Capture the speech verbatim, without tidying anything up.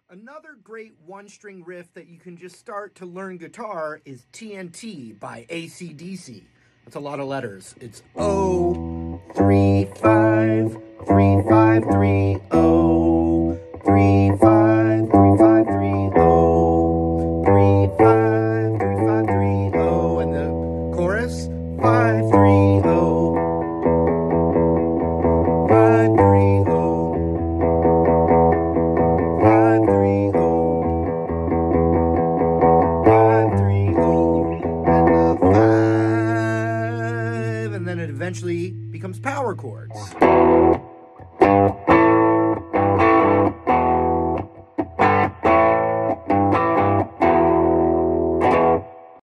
Another great one-string riff that you can just start to learn guitar is T N T by A C D C. That's a lot of letters. It's O, three, five, three, five, three, O, three, five, three, five, three, O, three, five, three, five, three, O, and the chorus, five, three, O, five, three, O. Five, three, oh, five, three, oh, and a five, and then it eventually becomes power chords.